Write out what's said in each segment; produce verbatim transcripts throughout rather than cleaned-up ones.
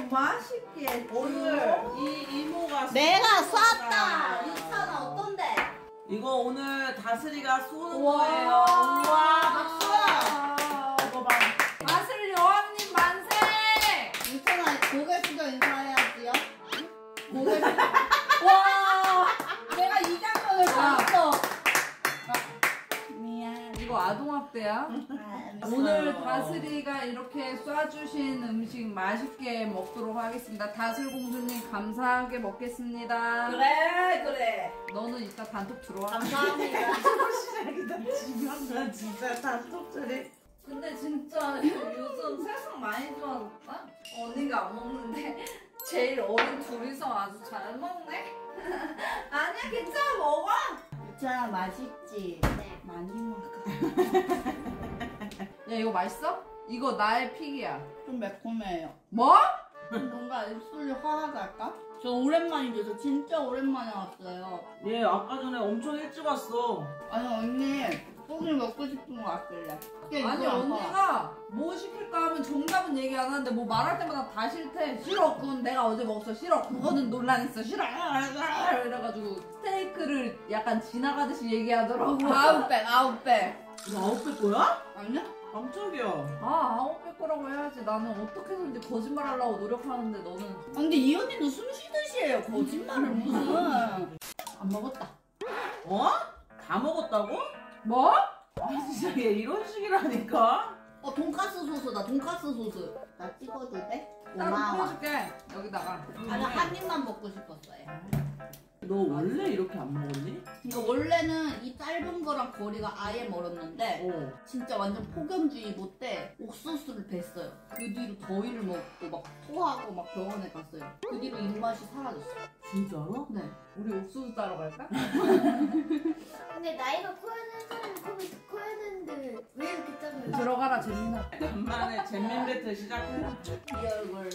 맛있게 오늘 이 이모가 내가 쐈다. 이찬아 어떤데? 이거 오늘 다슬이가 쏘는 우와. 거예요. 우와 박수. 이거 봐. 다슬 여왕님 만세. 이찬아 고개 숙여 인사해야지요. 고개 숙여. 와 내가 이 장면을 봤어. 미안. 이거 아동학대야? 오늘 다슬이가 이렇게 쏴주신 음식 맛있게 먹도록 하겠습니다. 다슬 공주님 감사하게 먹겠습니다. 그래 그래. 너는 이따 단톡 들어와. 감사합니다. 시작이다. 지금 나 진짜 단톡들이. 근데 진짜 요즘 세상 많이 좋아졌다. 언니가 안 먹는데 제일 어린 둘이서 아주 잘 먹네. 아니야 괜찮아 먹어. 이찬아 맛있지? 네. 많이 먹어. 야 이거 맛있어? 이거 나의 픽이야. 좀 매콤해요. 뭐? 뭔가 입술이 화하달까? 저 오랜만이죠. 저 진짜 오랜만에 왔어요. 얘 아까 전에 엄청 일찍 왔어. 아니 언니 소고기 먹고 싶은 거 같길래. 아니 언니가 뭐 시킬까 하면 정답은 얘기 안 하는데 뭐 말할 때마다 다 싫대. 싫어 그건 내가 어제 먹었어. 싫어 그거는 논란있어. 싫어 이래가지고 스테이크를 약간 지나가듯이 얘기하더라고. 아웃백 아웃백. 이거 아웃백 거야? 아니야? 깜짝이야. 아 아웃백 거라고 해야지. 나는 어떻게 해서든지 거짓말 하려고 노력하는데 너는 아, 근데 이 언니도 숨 쉬듯이 해요. 거짓말을 무슨. 안 먹었다. 어? 다 먹었다고? 뭐? 아 진짜 얘 이런 식이라니까. 어 돈가스 소스다. 돈가스 소스. 나 찍어도 돼? 따로 고마워. 보여줄게. 여기다가. 아니 한 입만 먹고 싶었어요. 너 원래 이렇게 안 먹었니? 이거 원래는 이 짧은 거랑 거리가 아예 멀었는데 어. 진짜 완전 폭염주의보 때 옥수수를 뱄어요. 그 뒤로 더위를 먹고 막 토하고 막 병원에 갔어요. 그 뒤로 입맛이 사라졌어요. 진짜로? 네. 우리 옥수수 따러 갈까? 근데 나이가 커야 되는 사람은 커야, 커야 되는데 왜 이렇게 작아요? 들어가라 재민아. 간만에 잼민 배틀 시작해. 이 얼굴.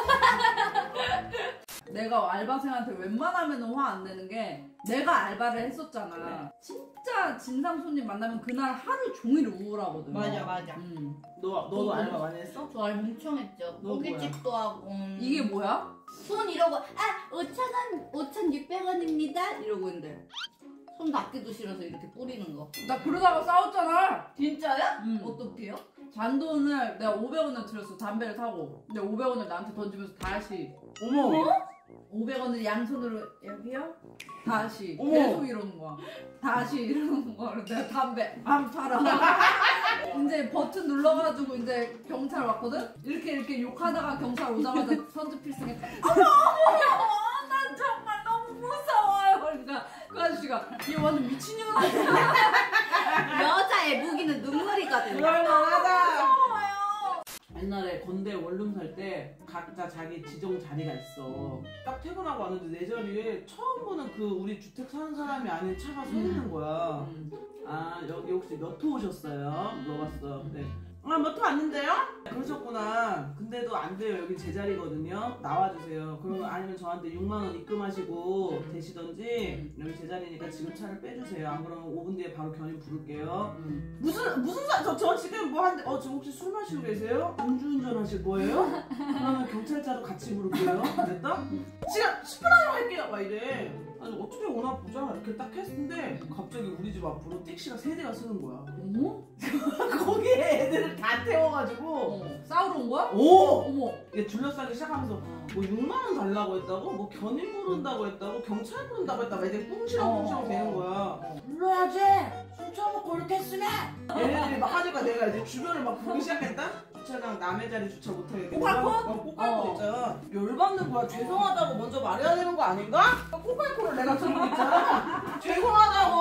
내가 알바생한테 웬만하면 화 안 내는 게 내가 알바를 했었잖아. 진짜 진상 손님 만나면 그날 하루 종일 우울하거든. 맞아 맞아. 음. 너 너도 알바 많이 했어? 저 알바 멍청했죠. 너 고깃집도 하고. 이게 뭐야? 손 이러고 아 오천 원 오천육백 원입니다 이러고 있는데 손 닿기도 싫어서 이렇게 뿌리는 거. 나 그러다가 싸웠잖아. 진짜요? 음. 어떻게요? 잔돈을 내가 오백 원을 들였어. 담배를 타고. 근데 오백 원을 나한테 던지면서 다시 어머. 오백 원을 양손으로 여기요? 다시 어머. 계속 이러는 거야. 다시 이러는 거야. 내가 담배 안 팔아. 이제 버튼 눌러가지고 이제 경찰 왔거든? 이렇게 이렇게 욕하다가 경찰 오자마자 선수 필승했다. 어머 어머 난 정말 너무 무서워요. 그러니까 그 아저씨가 얘 완전 미친년 아니야? 여자의 무기는 눈물이거든요. 그럴만하다. 옛날에 건대 원룸 살 때 각자 자기 지정 자리가 있어. 딱 퇴근하고 왔는데 내 자리에 처음 보는 그 우리 주택 사는 사람이 아닌 차가 서 있는 거야. 음. 아 여기 혹시 몇 호 오셨어요? 물어봤어. 네. 아 몇 호 왔는데요? 그러셨구나. 근데도 안 돼요. 여기 제 자리거든요. 나와주세요. 그러면 아니면 저한테 육만 원 입금하시고 되시던지 여기 제 자리니까 지금 차를 빼주세요. 안 그러면 오 분 뒤에 바로 견인 부를게요. 음. 무슨 무슨 사? 저, 저 지금 뭐 하는데? 어 지금 혹시 술 마시고 계세요? 음주운전 하실 거예요? 그러면 경찰차로 같이 부를게요. 됐다? 지금 십 분 안으로 갈게요. 막 이래. 아니 어떻게 오나 보자 이렇게 딱 했는데 갑자기 우리 집 앞으로 택시가 세 대가 쓰는 거야. 어머? 거기에 애들을 다 태워가지고 어. 싸우러 온 거야? 오! 어머. 얘 둘러싸기 시작하면서 뭐 육만 원 달라고 했다고? 뭐 견인 부른다고 했다고? 경찰 부른다고 했다고 애들 꿍시렁꿍시렁 되는 거야. 불러야지! 술 처먹고 이렇게 했으면! 얘네들이 막 하니까 내가 이제 주변을 막 보기 시작했다? 주차장 남의 자리 주차 못하게 꼬깔콘? 꼬깔콘 어. 있잖아. 열받는 거야. 죄송하다고 먼저 말해야 되는 거 아닌가? 꼬깔콘을 내가 들고 있잖아. 죄송하다고!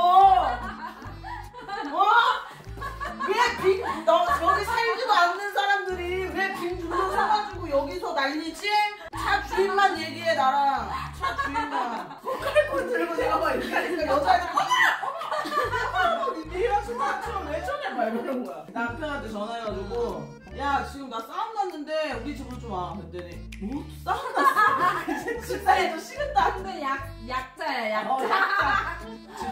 어? 왜 빙, 너, 여기 살지도 않는 사람들이 왜 빙 둘러서가지고 여기서 난리지? 차 주인만 얘기해, 나랑. 차 주인만. 꼬깔콘 들고 내가 막 이렇게 하니까 여자애들 어머! 어머! 니랑 술 마시면 왜 저래? 막 이러는 거야. 남편한테 전화해가지고 야 지금 나 싸움 났는데 우리 집으로 좀 와. 그랬더니 뭐 또 싸움 났어? 집사이도 식은다. 근데 약, 약자야, 약자. 어, 약자.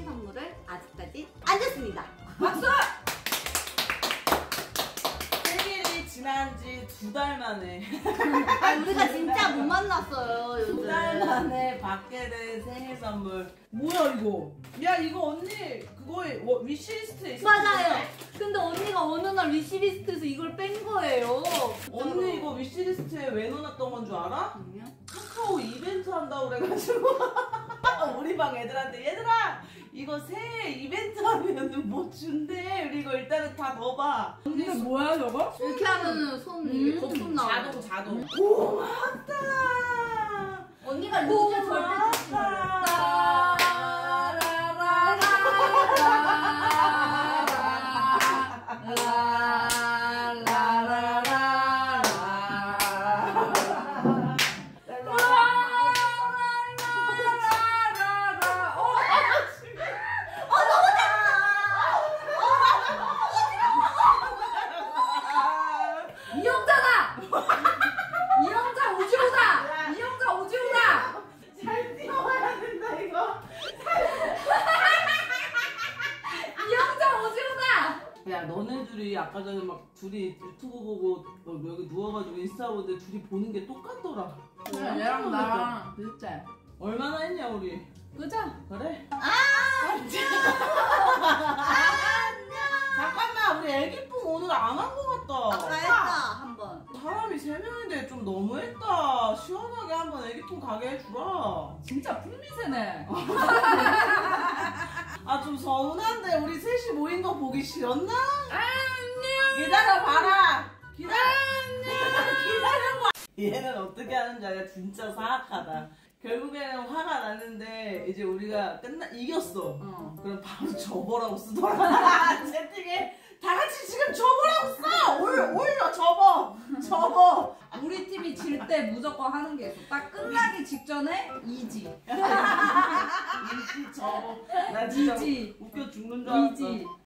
생일 선물을 아직까지 안 줬습니다. 박수! 생일이 지난 지 두 달 만에 아, 우리가 진짜 못 만났어요, 요즘. 두 달 만에 받게 된 생일 선물. 뭐야 이거? 야 이거 언니 그거에 워- 위시리스트에 있어. 맞아요. 근데 언니가 어느 날 위시리스트에서 이걸 뺀 거예요. 언니 이거 위시리스트에 왜 넣어놨던 건 줄 알아? 아니요? 카카오 이벤트 한다고 그래가지고 우리 방 애들한테 얘들아 이거 새해 이벤트 하면 뭐 준대. 우리 이거 일단은 다 넣어봐. 근데 뭐야 저거? 이렇게 하면은 손 음, 거품 나와. 자동 자동. 고맙다. 언니가 루즈 절대 주지 말라. 이영자다! 이영자 오지오다! 이영자 오지오다! 잘 뛰어가야 된다 이거. 이영자 오지오다! 야 너네 둘이 아까 전에 막 둘이 유튜브 보고 너 여기 누워가지고 인스타 보는데 둘이 보는 게 똑같더라. 그래, 얘랑 나랑 비슷해. 얼마나 했냐 우리? 그죠? 그래? 잠깐만 우리 애기뽕 오늘 안 한 거 아까 같다. 했다, 한 번. 사람이 세 명인데 좀 너무했다. 시원하게 한번 애기통 가게 해주라. 진짜 풍미세네. 아 좀 서운한데 우리 셋이 모인 거 보기 싫었나? 안녕. 기다려 봐라. 기다려. 기다려봐. 얘는 어떻게 하는지 알아? 진짜 사악하다. 결국에는 화가 났는데 이제 우리가 끝나 이겼어. 어. 그럼 바로 접어라고 쓰더라. 채팅에 다 같이 지금 접어라고 써. 올 올려 접어. 접어. 우리 팀이 질 때 무조건 하는 게 있어. 딱 끝나기 직전에 이지. 이지 접어. 나 진짜 이지. 웃겨 죽는 줄 알았어. 이지.